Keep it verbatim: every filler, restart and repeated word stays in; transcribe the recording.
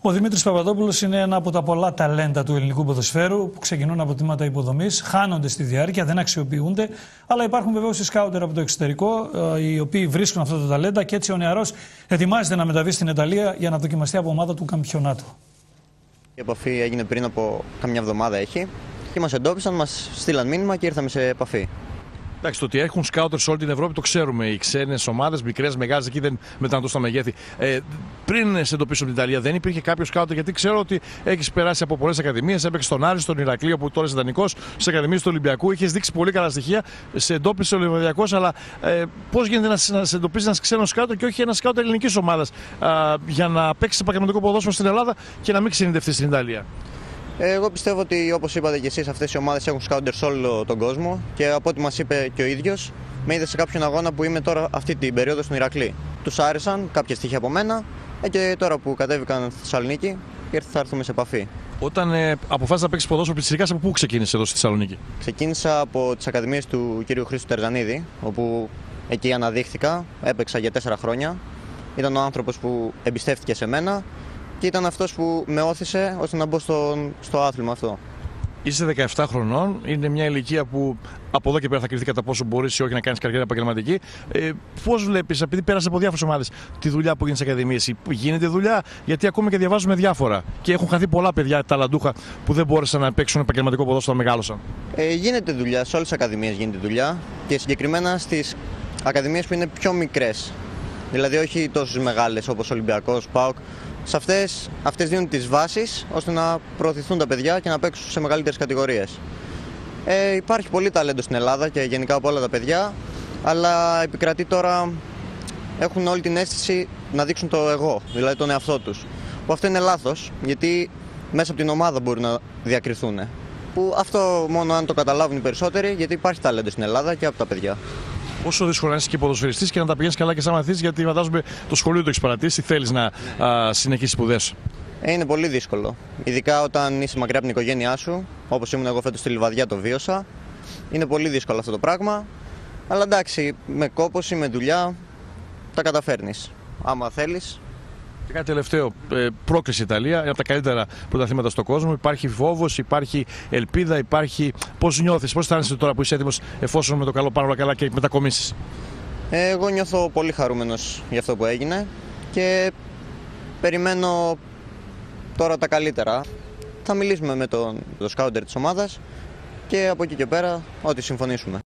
Ο Δημήτρης Παπαδόπουλος είναι ένα από τα πολλά ταλέντα του ελληνικού ποδοσφαίρου που ξεκινούν από τμήματα υποδομής, χάνονται στη διάρκεια, δεν αξιοποιούνται. Αλλά υπάρχουν βεβαίως οι σκάουτερ από το εξωτερικό, οι οποίοι βρίσκουν αυτά τα ταλέντα και έτσι ο νεαρός ετοιμάζεται να μεταβεί στην Ιταλία για να δοκιμαστεί από ομάδα του Καμπιονάτο. Η επαφή έγινε πριν από καμιά εβδομάδα έχει και μας εντόπισαν, μας στείλαν μήνυμα και ήρθαμε σε επαφή. Εντάξει, το ότι έχουν σκάουτερ σε όλη την Ευρώπη το ξέρουμε. Οι ξένες ομάδες, μικρές, μεγάλες, εκεί δεν μετανατούν στα μεγέθη. Ε, πριν σε εντοπίσουν την Ιταλία, δεν υπήρχε κάποιο σκάουτερ, γιατί ξέρω ότι έχει περάσει από πολλές ακαδημίες. Έπαιξε στον Άρη, στον Ηρακλείο που τώρα είσαι δανεικός, στις ακαδημίες του Ολυμπιακού. Είχε δείξει πολύ καλά στοιχεία. Σε εντόπισε ο Ολυμπιακός, αλλά ε, πώς γίνεται να, να σε εντοπίσει ένα ξένο σκάουτερ και όχι ένα σκάουτερ ελληνικής ομάδας για να παίξει επαγγελματικό ποδόσφαιρο στην Ελλάδα και να μην ξενιδευτεί στην Ιταλία? Εγώ πιστεύω ότι, όπως είπατε και εσείς, αυτές οι ομάδες έχουν σκάουτερ σε όλο τον κόσμο και από ό,τι μας είπε και ο ίδιος, με είδε σε κάποιον αγώνα που είμαι τώρα αυτή την περίοδο στον Ηρακλή. Τους άρεσαν κάποια στοιχεία από μένα και τώρα που κατέβηκαν στη Θεσσαλονίκη θα έρθουμε σε επαφή. Όταν ε, αποφάσισες να παίξεις ποδόσφαιρο πιτσιρικάς, από πού ξεκίνησες εδώ στη Θεσσαλονίκη? Ξεκίνησα από τις ακαδημίες του κ. Χρήστου Τερζανίδη, όπου εκεί αναδείχθηκα, έπαιξα για τέσσερα χρόνια. Ήταν ο άνθρωπος που εμπιστεύτηκε σε μένα και ήταν αυτός που με όθησε ώστε να μπω στο, στο άθλημα αυτό. Είσαι δεκαεπτά χρονών, είναι μια ηλικία που από εδώ και πέρα θα κρυφτεί κατά πόσο μπορείς ή όχι να κάνεις καριέρα επαγγελματική. Ε, πώς βλέπεις, επειδή πέρασε από διάφορες ομάδες, τη δουλειά που γίνεται στις ακαδημίες? Γίνεται δουλειά? Γιατί ακούμε και διαβάζουμε διάφορα και έχουν χαθεί πολλά παιδιά ταλαντούχα που δεν μπόρεσαν να παίξουν επαγγελματικό ποδόσφαιρο όταν μεγάλωσαν. Ε, γίνεται δουλειά, σε όλες τις ακαδημίες γίνεται δουλειά και συγκεκριμένα στις ακαδημίες που είναι πιο μικρές. Δηλαδή όχι τόσο μεγάλες όπως Ολυμπιακός, ΠΑΟΚ. Σε αυτές, αυτές δίνουν τις βάσεις ώστε να προωθηθούν τα παιδιά και να παίξουν σε μεγαλύτερες κατηγορίες. Ε, υπάρχει πολύ ταλέντο στην Ελλάδα και γενικά από όλα τα παιδιά, αλλά επικρατεί τώρα, έχουν όλη την αίσθηση να δείξουν το εγώ, δηλαδή τον εαυτό τους. Που αυτό είναι λάθος, γιατί μέσα από την ομάδα μπορούν να διακριθούν. Που αυτό μόνο αν το καταλάβουν οι περισσότεροι, γιατί υπάρχει ταλέντο στην Ελλάδα και από τα παιδιά. Πόσο δύσκολο να είσαι και ποδοσφαιριστής και να τα πηγαίνεις καλά και σαν μαθητής, γιατί φαντάζομαι το σχολείο το έχεις παρατήσει, θέλεις να ναι. συνεχίσεις σπουδές? Ε, είναι πολύ δύσκολο. Ειδικά όταν είσαι μακριά από την οικογένειά σου, όπως ήμουν εγώ φέτος στη Λιβαδιά, το βίωσα. Είναι πολύ δύσκολο αυτό το πράγμα. Αλλά εντάξει, με κόπωση, με δουλειά, τα καταφέρνεις. Άμα θέλεις. Και κάτι τελευταίο, πρόκριση Ιταλία, είναι από τα καλύτερα πρωταθλήματα στον κόσμο. Υπάρχει φόβος, υπάρχει ελπίδα, υπάρχει. Πώς νιώθεις, πώς αισθάνεσαι τώρα που είσαι έτοιμος, εφόσον με το καλό πάνε όλα καλά και μετακομίσεις? Εγώ νιώθω πολύ χαρούμενος για αυτό που έγινε και περιμένω τώρα τα καλύτερα. Θα μιλήσουμε με τον το σκάουτερ της ομάδας και από εκεί και πέρα ό,τι συμφωνήσουμε.